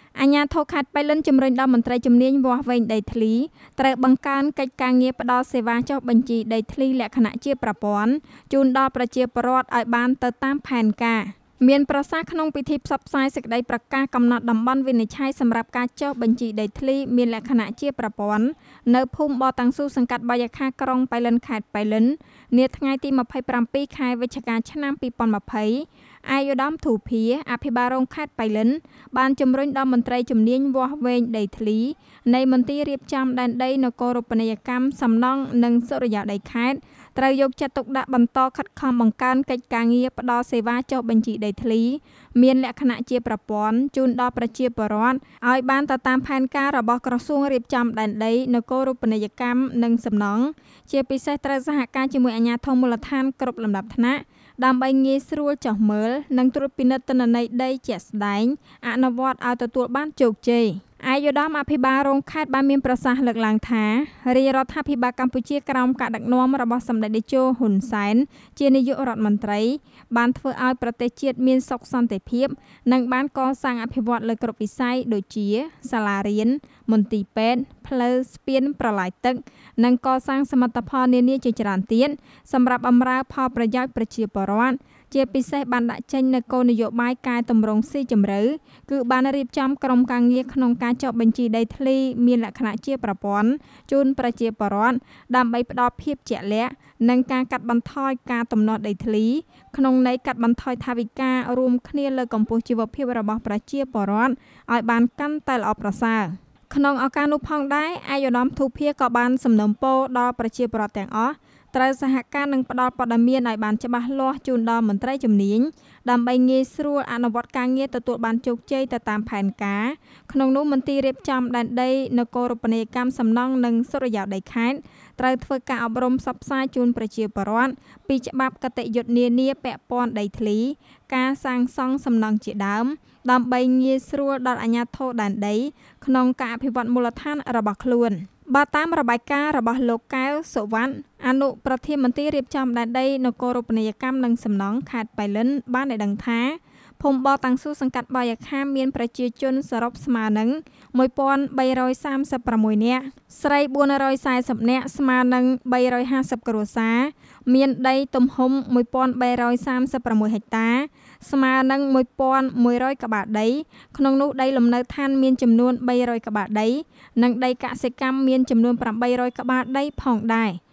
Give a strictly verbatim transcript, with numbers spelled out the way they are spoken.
អាជ្ញាធរខេត្តប៉ៃលិនជំរុញដល់មន្ត្រីជំនាញវាស់វែងដីធ្លីត្រូវបង្កើនកិច្ចការងារផ្ដល់សេវាចុះបញ្ជីដីធ្លីលក្ខណៈជាប្រព័ន្ធជូនដល់ប្រជាពលរដ្ឋឲ្យបានទៅតាមផែនការមានប្រសាសន៍ក្នុងពិធីផ្សព្វផ្សាយសេចក្តីប្រកាសកំណត់តំបន់វិនិច្ឆ័យសម្រាប់ការចុះបញ្ជីដីធ្លីមានលក្ខណៈជាប្រព័ន្ធនៅភូមិបតាំងស៊ូសង្កាត់បាយ័ខាក្រុងប៉ៃលិនខេត្តប៉ៃលិននាថ្ងៃទីម្ភៃប្រាំពីរខែវិច្ឆិកាឆ្នាំពីរពាន់ម្ភៃអាយុដំធូភាអភិបាលរងខេត្តប៉ៃលិនបានជំរុញដល់មន្ត្រីជំនាញវាស់វែងដីធ្លីនៃមន្ទីររៀបចំដែនដីនគររូបនីយកម្មសំណង់និងសុរិយោដីខេត្តត្រូវយកចិត្តទុកដាក់បន្តខិតខំបង្កើនកិច្ចការងារផ្ដល់សេវាចុះបញ្ជីដីធ្លីមានលក្ខណៈជាប្រព័ន្ធជូនដល់ប្រជាពលរដ្ឋឲ្យបានទៅតាមផែនការរបស់ក្រសួងរៀបចំដែនដីនគររូបនីយកម្មនិងសំណង់ជាពិសេសត្រូវសហការជាមួយអាជ្ញាធរមូលដ្ឋានគ្រប់លំដាប់ថ្នាក់ដើម្បីងាយស្រួលចុះមើលនិងត្រួតពិនិត្យទិន្នន័យដីជាក់ស្ដែងអនុវត្តឲ្យទទួលបានជោគជ័យអាយុដំអភិបាលរងខេត្តបានមានប្រសាសន៍លើកឡើងថារាជរដ្ឋាភិបាលកម្ពុជាក្រោមការដឹកនាំរបស់សម្ដេចតេជោហ៊ុនសែនជានាយករដ្ឋមន្ត្រីបានធ្វើឲ្យប្រទេសជាតិមានសុខសន្តិភាពនិងបានកសាងអភិវឌ្ឍលើគ្រប់វិស័យដូចជាសាលារៀនមន្ទីរពេទ្យផ្លូវស្ពានប្រឡាយទឹកនិងកសាងសមិទ្ធផលនានាជាច្រើនទៀតសម្រាប់បម្រើផលប្រយោជន៍ប្រជាពលរដ្ឋជាពិសេសបានដាក់ចេញនូវគោលនយោបាយកែតម្រង់ស៊ីជម្រៅគឺបានរៀបចំក្រុមការងារក្នុងការចុះបញ្ជីដីធ្លីមានលក្ខណៈជាប្រព័ន្ធជូនប្រជាពលរដ្ឋដើម្បីផ្ដល់ភាពជាក់លាក់និងការកាត់បន្ថយការទំនាស់ដីធ្លីក្នុងន័យកាត់បន្ថយថវិការួមគ្នាលើកកម្ពស់ជីវភាពរបស់ប្រជាពលរដ្ឋឲ្យបានកាន់តែល្អប្រសើរក្នុងឱកាសនោះផងដែរអាយុដំធូភាក៏បានសំណូមពរដល់ប្រជាពលរដ្ឋទាំងអស់ត្រូវសហការនិងផ្ដល់ព័ត៌មានឲ្យបានច្បាស់លាស់ជូនដល់មន្ត្រីជំនាញដើម្បីងាយស្រួលអនុវត្តការងារទទួលបានជោគជ័យទៅតាមផែនការក្នុងនោះមន្ទីររៀបចំដែនដីនគររូបនីយកម្មសំណង់និងសុរិយោដីខេត្តត្រូវធ្វើការអប់រំផ្សព្វផ្សាយជូនប្រជាពលរដ្ឋពីច្បាប់គតិយុត្តនានាពាក់ព័ន្ធដីធ្លីការសាងសង់សំណង់ជាដើមដើម្បីងាយស្រួលដល់អាជ្ញាធរដែនដីក្នុងការអភិវឌ្ឍមូលដ្ឋានរបស់ខ្លួនបើតាមរបាយការណ៍របស់លោកកែវសុវណ្ណអនុប្រធានមន្ត្រីរៀបចំដែនដីនគររូបនីយកម្មនិងសំណង់ខេត្តប៉ៃលិនបានឲ្យដឹងថាភូមិបតាំងស៊ូសង្កាត់បាយ័ខាមានប្រជាជនសរុបស្មើនឹងមួយពាន់បីរយសាមសិបប្រាំមួយនាក់ស្រីបួនរយសែសិបនាក់ស្មើនឹងបីរយហាសិបគ្រួសារមានដីទំហំមួយពាន់បីរយសាមសិបប្រាំមួយហិកតាស្មើនឹងមួយពាន់មួយរយក្បាលដីក្នុងនោះដីលំនៅឋានមានចំនួនបីរយក្បាលដីនិងដីកសិកម្មមានចំនួនប្រាំបីរយក្បាលដីផងដែរ